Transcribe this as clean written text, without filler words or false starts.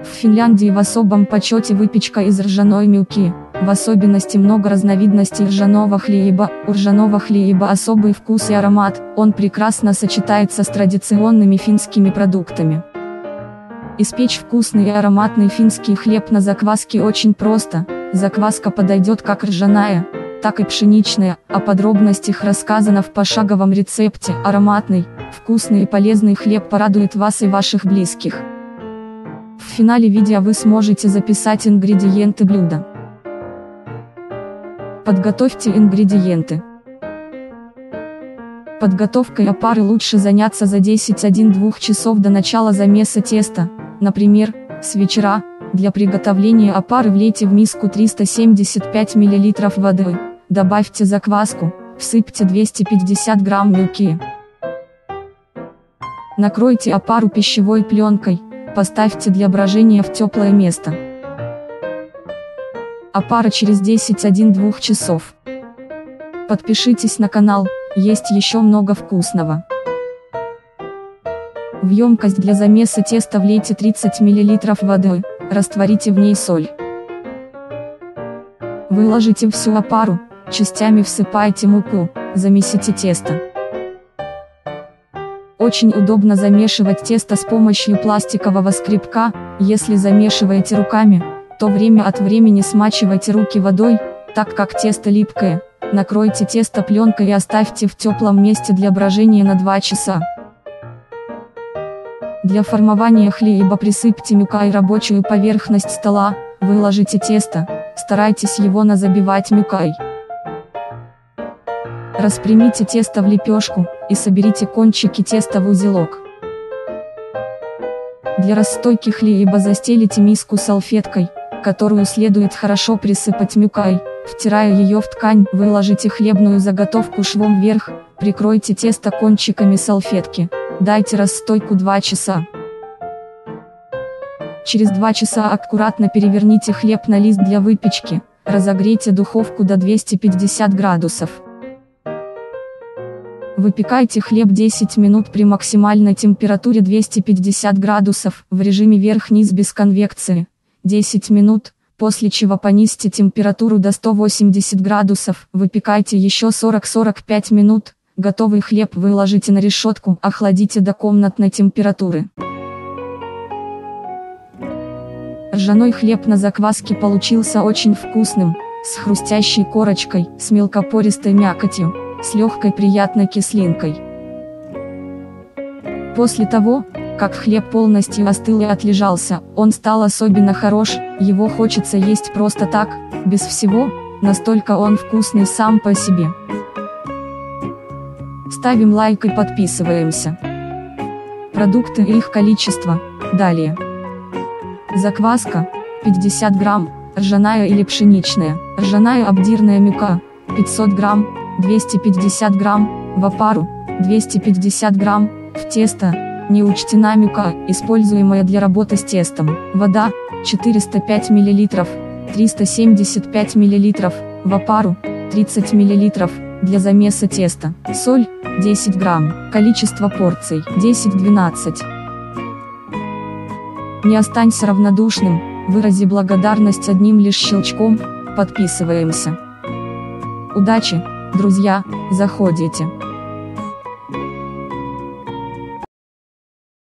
В Финляндии в особом почете выпечка из ржаной муки, в особенности много разновидностей ржаного хлеба. У ржаного хлеба особый вкус и аромат, он прекрасно сочетается с традиционными финскими продуктами. Испечь вкусный и ароматный финский хлеб на закваске очень просто, закваска подойдет как ржаная, так и пшеничная, о подробностях рассказано в пошаговом рецепте. Ароматный, вкусный и полезный хлеб порадует вас и ваших близких. В финале видео вы сможете записать ингредиенты блюда. Подготовьте ингредиенты. Подготовкой опары лучше заняться за 10-1-2 часов до начала замеса теста, например, с вечера. Для приготовления опары влейте в миску 375 мл воды, добавьте закваску, всыпьте 250 г муки. Накройте опару пищевой пленкой, поставьте для брожения в теплое место. Опара через 10-1-2 часов. Подпишитесь на канал, есть еще много вкусного. В емкость для замеса теста влейте 30 мл воды, растворите в ней соль. Выложите всю опару, частями всыпайте муку, замесите тесто. Очень удобно замешивать тесто с помощью пластикового скребка. Если замешиваете руками, то время от времени смачивайте руки водой, так как тесто липкое. Накройте тесто пленкой и оставьте в теплом месте для брожения на 2 часа. Для формования хлеба присыпьте мукой рабочую поверхность стола, выложите тесто, старайтесь его не забивать мукой. Распрямите тесто в лепешку и соберите кончики теста в узелок. Для расстойки хлеба застелите миску салфеткой, которую следует хорошо присыпать мукой. Втирая ее в ткань, выложите хлебную заготовку швом вверх, прикройте тесто кончиками салфетки, дайте расстойку 2 часа. Через 2 часа аккуратно переверните хлеб на лист для выпечки, разогрейте духовку до 250 градусов. Выпекайте хлеб 10 минут при максимальной температуре 250 градусов в режиме верх-низ без конвекции, 10 минут. После чего понизьте температуру до 180 градусов, выпекайте еще 40-45 минут, готовый хлеб выложите на решетку, охладите до комнатной температуры. Ржаной хлеб на закваске получился очень вкусным, с хрустящей корочкой, с мелкопористой мякотью, с легкой приятной кислинкой. После того, как хлеб полностью остыл и отлежался, он стал особенно хорош, его хочется есть просто так, без всего, настолько он вкусный сам по себе. Ставим лайк и подписываемся. Продукты и их количество, далее. Закваска, 50 грамм, ржаная или пшеничная, ржаная обдирная мука, 500 грамм, 250 грамм, в опару, 250 грамм, в тесто, не учтена мука, используемая для работы с тестом, вода, 405 мл, 375 мл, в опару, 30 мл, для замеса теста, соль, 10 грамм, количество порций, 10-12. Не останься равнодушным, вырази благодарность одним лишь щелчком, подписываемся. Удачи, друзья, заходите.